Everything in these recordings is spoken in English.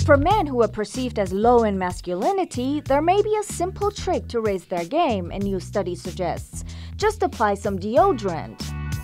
For men who are perceived as low in masculinity, there may be a simple trick to raise their game, a new study suggests. Just apply some deodorant.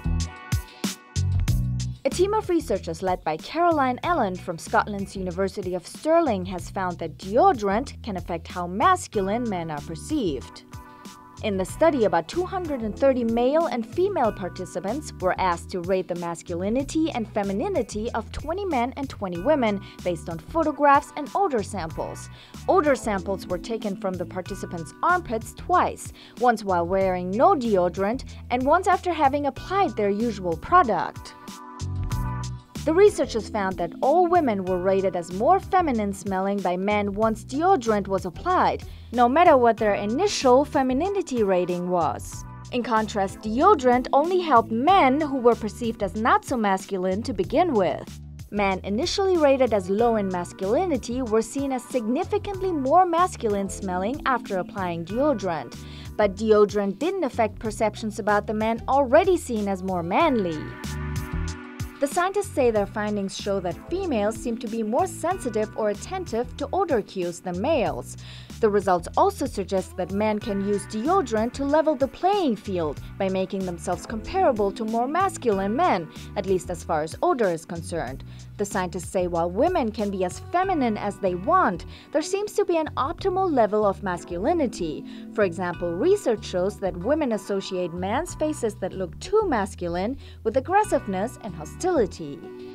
A team of researchers led by Caroline Allen from Scotland's University of Stirling has found that deodorant can affect how masculine men are perceived. In the study, about 230 male and female participants were asked to rate the masculinity and femininity of 20 men and 20 women based on photographs and odor samples. Odor samples were taken from the participants' armpits twice, once while wearing no deodorant and once after having applied their usual product. The researchers found that all women were rated as more feminine smelling by men once deodorant was applied, no matter what their initial femininity rating was. In contrast, deodorant only helped men who were perceived as not so masculine to begin with. Men initially rated as low in masculinity were seen as significantly more masculine smelling after applying deodorant, but deodorant didn't affect perceptions about the men already seen as more manly. The scientists say their findings show that females seem to be more sensitive or attentive to odor cues than males. The results also suggest that men can use deodorant to level the playing field by making themselves comparable to more masculine men, at least as far as odor is concerned. The scientists say while women can be as feminine as they want, there seems to be an optimal level of masculinity. For example, research shows that women associate men's faces that look too masculine with aggressiveness and hostility.